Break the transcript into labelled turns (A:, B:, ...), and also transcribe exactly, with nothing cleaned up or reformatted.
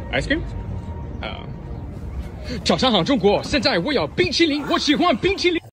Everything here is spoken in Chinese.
A: ice cream？ 啊、早上好，中国！现在我要冰淇淋，我喜欢冰淇淋。